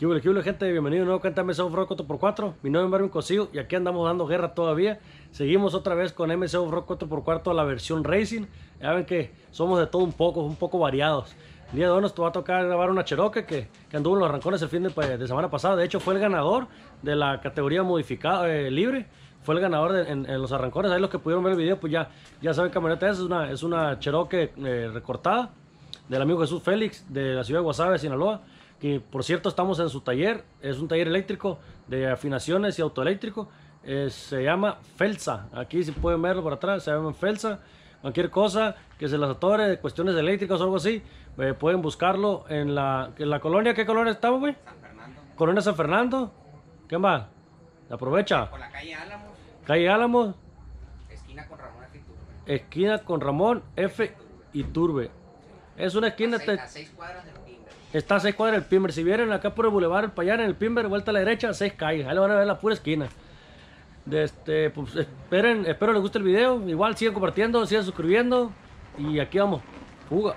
¿Qué hubo, gente? Bienvenido de nuevo a MSO Off-Road 4x4. Mi nombre es Marvin Cosío y aquí andamos dando guerra todavía. Seguimos otra vez con MSO Off-Road 4x4, la versión Racing. Ya ven que somos de todo un poco variados. El día de hoy nos va a tocar grabar una Cherokee que anduvo en los arrancones el fin de semana pasado. De hecho, fue el ganador de la categoría modificada libre. Fue el ganador en los arrancones. Ahí los que pudieron ver el video, pues ya saben, camioneta es una Cherokee recortada del amigo Jesús Félix de la ciudad de Guasave, Sinaloa. Que por cierto estamos en su taller, es un taller eléctrico de afinaciones y autoeléctrico, se llama Felsa. Aquí si pueden verlo por atrás, se llama Felsa. Cualquier cosa que se les atore, cuestiones eléctricas o algo así, pueden buscarlo en la colonia. ¿Qué colonia estamos, güey? San Fernando. Colonia San Fernando. ¿Qué más? Aprovecha. Por la calle Álamos. Calle Álamos. Esquina con Ramón F. Iturbe. Esquina con Ramón F. Iturbe. Es una esquina. A 6 cuadras del Timber. Está a 6 cuadras del Pimber. Si vienen acá por el Boulevard El Payar, en el Pimber, vuelta a la derecha, 6 calles. Ahí lo van a ver la pura esquina. Pues, espero les guste el video. Igual sigan compartiendo, sigan suscribiendo. Y aquí vamos. Fuga.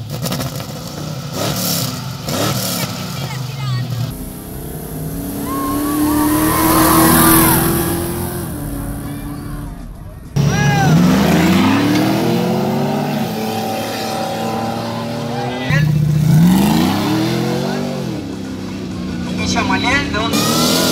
Chamaliel, ¿de dónde?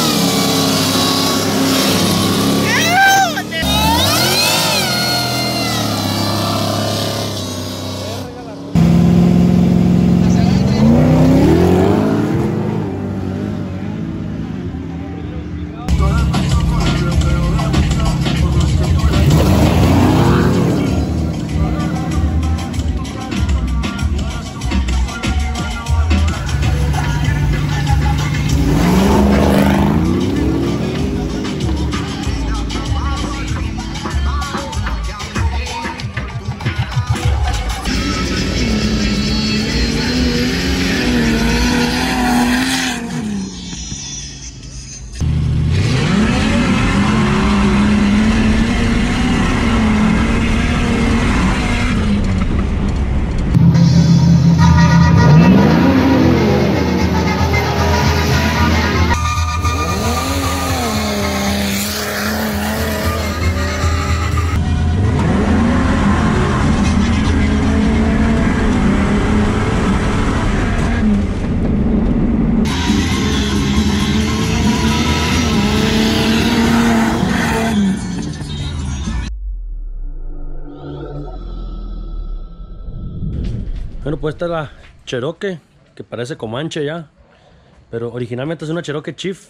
Bueno, pues esta es la Cherokee, que parece Comanche ya, pero originalmente es una Cherokee Chief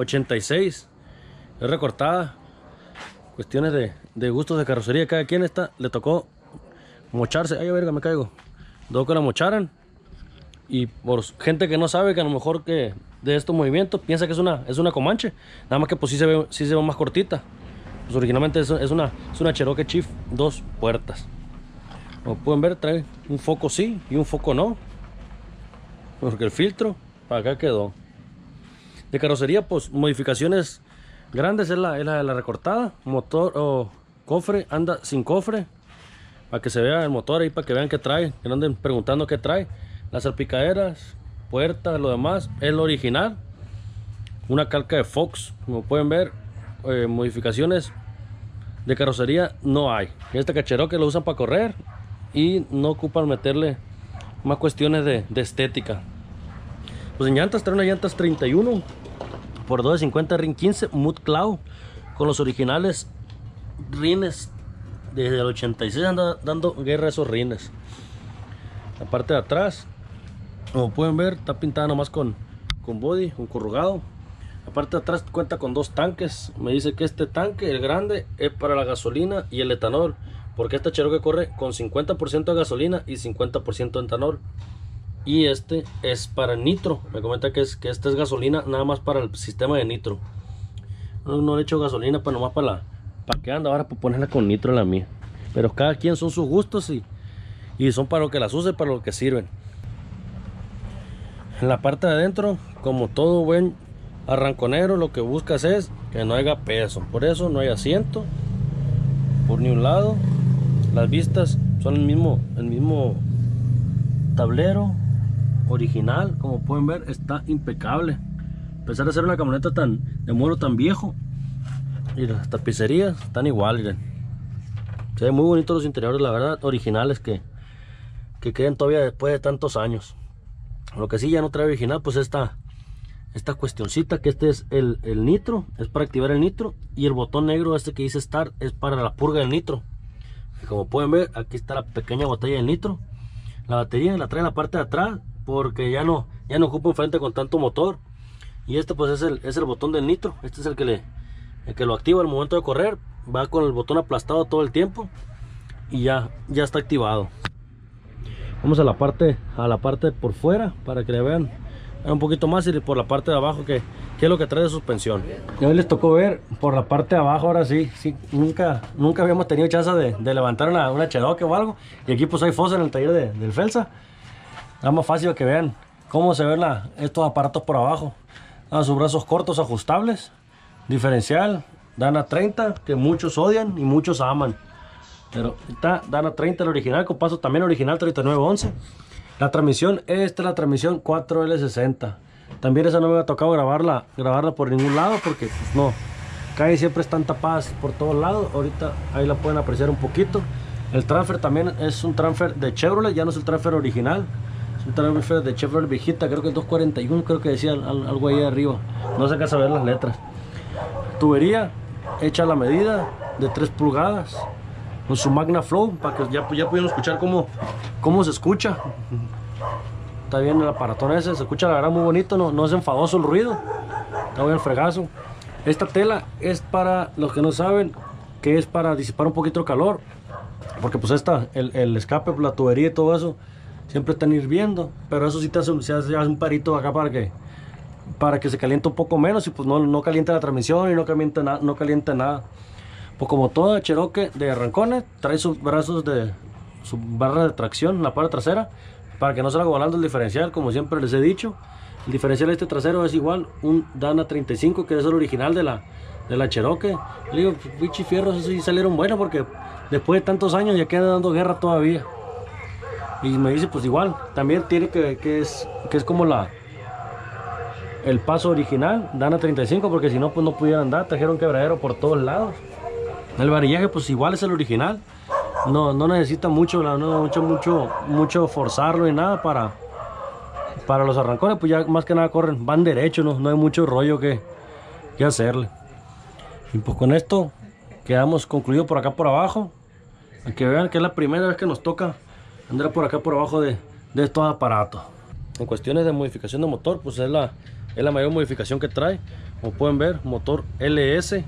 86, es recortada. Cuestiones de gustos de carrocería, cada quien le tocó mocharse. Ay, verga, me caigo. Tocó que la mocharan, y por gente que no sabe, que a lo mejor que de estos movimientos piensa que es una Comanche, nada más que pues sí se ve más cortita. Pues originalmente es una Cherokee Chief 2 puertas. Como pueden ver, trae un foco sí y un foco no, porque el filtro para acá quedó. De carrocería, pues modificaciones grandes es la recortada. Motor o cofre anda sin cofre, para que se vea el motor ahí, para que vean qué trae, que no anden preguntando qué trae. Las salpicaderas, puertas, lo demás es lo original. Una calca de Fox, como pueden ver. Modificaciones de carrocería no hay. Esta Cherokee lo usan para correr y no ocupan meterle más cuestiones de estética. Pues en llantas trae unas llantas 31 por 250 ring 15 Mud Cloud, con los originales rines. Desde el 86 anda dando guerra a esos rines. La parte de atrás, como pueden ver, está pintada nomás con body, un corrugado. La parte de atrás cuenta con 2 tanques. Me dice que este tanque, el grande, es para la gasolina y el etanol, porque esta Cherokee corre con 50% de gasolina y 50% de etanol. Y este es para nitro. Me comenta que esta es gasolina nada más para el sistema de nitro. No le echo gasolina para nomás para que anda ahora, para ponerla con nitro en la mía. Pero cada quien son sus gustos y son para lo que las use, para lo que sirven. En la parte de adentro, como todo buen arranconero, lo que buscas es que no haya peso. Por eso no hay asiento por ni un lado. Las vistas son el mismo tablero original. Como pueden ver, está impecable. A pesar de ser una camioneta de modelo tan viejo, y las tapicerías están igual, miren. Se ven muy bonitos los interiores, la verdad, originales que queden todavía después de tantos años. Lo que sí ya no trae original, pues esta cuestioncita, que este es el nitro, es para activar el nitro, y el botón negro este que dice Start es para la purga del nitro. Y como pueden ver, aquí está la pequeña botella del nitro. La batería la trae en la parte de atrás, porque ya no ocupa enfrente con tanto motor. Y este pues es el botón del nitro. Este es el que lo activa al momento de correr. Va con el botón aplastado todo el tiempo y ya está activado. Vamos a la parte por fuera para que le vean un poquito más, y por la parte de abajo que es lo que trae de suspensión. Y hoy les tocó ver por la parte de abajo. Ahora sí, nunca habíamos tenido chance de levantar una Cherokee o algo, y aquí pues hay fosa en el taller del Felsa. Es más fácil que vean cómo se ven estos aparatos por abajo. A sus brazos cortos ajustables, diferencial Dana 30, que muchos odian y muchos aman, pero está Dana 30 el original, con paso también original 3911. La transmisión, esta es la transmisión 4L60. También esa no me ha tocado grabarla por ningún lado, porque pues no, casi siempre están tapadas por todos lados. Ahorita ahí la pueden apreciar un poquito. El transfer también es un transfer de Chevrolet, ya no es el transfer original, es un transfer de Chevrolet viejita, creo que es 241, creo que decía algo ahí arriba, no se alcanza a ver las letras. Tubería hecha a la medida de 3 pulgadas con su Magna Flow, para que ya pudieron escuchar cómo se escucha. Está bien el aparatón ese, se escucha la verdad muy bonito, no es enfadoso el ruido, está bien el fregazo. Esta tela es, para los que no saben, que es para disipar un poquito el calor, porque pues el escape, la tubería y todo eso siempre están hirviendo, pero eso sí se hace un parito acá para que se caliente un poco menos, y pues no caliente la transmisión y no caliente nada. Pues como toda Cherokee de arrancones, trae sus brazos su barra de tracción en la parte trasera, para que no salga volando el diferencial, como siempre les he dicho. El diferencial este trasero es igual un Dana 35, que es el original de la Cherokee. Le digo, bichi fierros, esos sí salieron buenos, porque después de tantos años ya quedan dando guerra todavía. Y me dice, pues igual, también tiene que es como el paso original, Dana 35, porque si no, pues no pudieran andar, trajeron quebradero por todos lados. El varillaje, pues igual es el original, no necesita mucho forzarlo ni nada para los arrancones, pues ya más que nada van derecho, no hay mucho rollo que hacerle. Y pues con esto quedamos concluido por acá por abajo, para que vean que es la primera vez que nos toca andar por acá por abajo de estos aparatos. En cuestiones de modificación de motor, pues es la mayor modificación que trae. Como pueden ver, motor LS,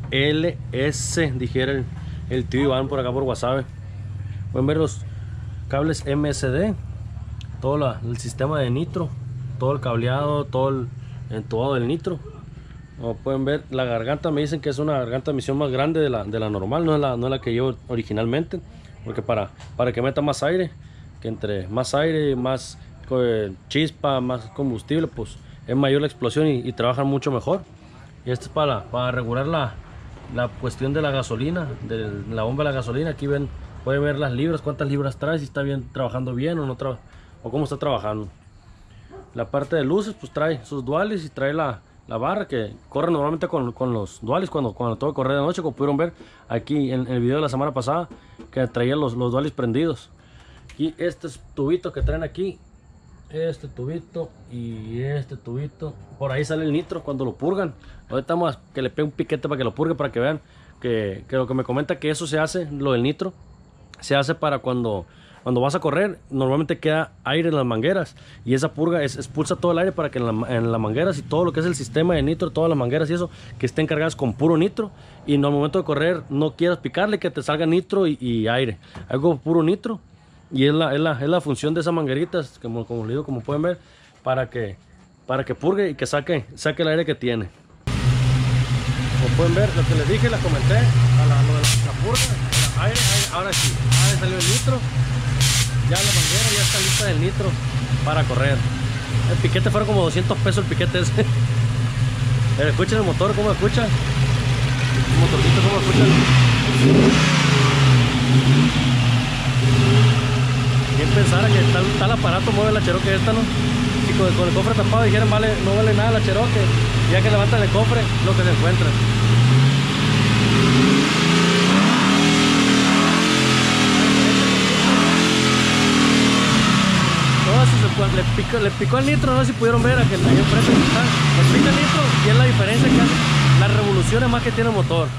dijera el tío Iván por acá por WhatsApp. Pueden ver los cables MSD, todo el sistema de nitro, todo el cableado, todo el entubado del nitro. Como pueden ver, la garganta me dicen que es una garganta de emisión más grande de la normal, no es la que llevo originalmente, porque para que meta más aire, que entre más aire, más chispa, más combustible, pues es mayor la explosión y trabajan mucho mejor. Y este es para regular la cuestión de la gasolina, de la bomba de la gasolina. Aquí pueden ver las libras, cuántas libras trae, si está trabajando bien o cómo está trabajando. La parte de luces, pues trae sus duales y trae la barra que corre normalmente con los duales cuando tengo que correr de noche, como pudieron ver aquí en el video de la semana pasada, que traía los duales prendidos. Y estos tubitos que traen aquí, este tubito y este tubito, por ahí sale el nitro cuando lo purgan. Ahorita vamos a que le pegue un piquete para que lo purgue, para que vean que lo que me comenta, que eso se hace, lo del nitro se hace para cuando vas a correr. Normalmente queda aire en las mangueras, y esa purga expulsa todo el aire para que en las mangueras y todo lo que es el sistema de nitro, todas las mangueras y eso, que estén cargadas con puro nitro, y en el momento de correr no quieras picarle, que te salga nitro y aire, algo puro nitro. Y es la función de esas mangueritas, como les digo, como pueden ver, para que purgue y que saque el aire que tiene. Como pueden ver, lo que les dije, la comenté, lo de la purga, aire, ahora sí, salió el nitro, ya la manguera ya está lista del nitro para correr. El piquete fueron como 200 pesos el piquete ese. Pero escuchen el motor, cómo escucha, el motorcito, cómo escucha. ¿Quién pensara que tal aparato mueve la Cherokee esta, no? Si con el cofre tapado dijeron no vale nada la Cherokee. Ya que levantan el cofre, lo que se encuentra. Le picó el nitro, no sé si pudieron ver aquí enfrente está. Le pica el nitro y es la diferencia que hace las revoluciones más que tiene el motor.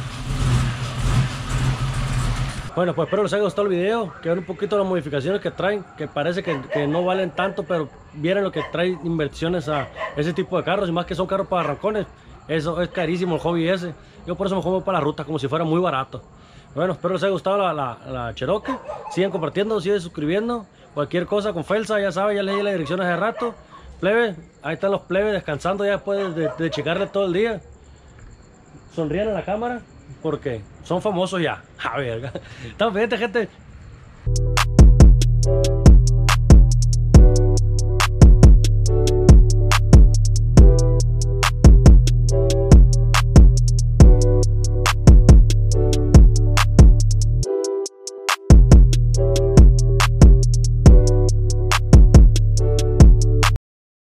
Bueno, pues espero les haya gustado el video, que vean un poquito las modificaciones que traen, que parece que no valen tanto, pero vieron lo que trae inversiones a ese tipo de carros, y más que son carros para arrancones, eso es carísimo el hobby ese. Yo por eso me juego para la ruta, como si fuera muy barato. Bueno, espero les haya gustado la Cherokee, sigan compartiendo, sigan suscribiendo, cualquier cosa con Felsa, ya saben, ya les di la dirección hace rato. Plebe, ahí están los plebes descansando ya después de checarle todo el día. Sonrían a la cámara, porque son famosos ya. A ver, estamos pendientes, gente.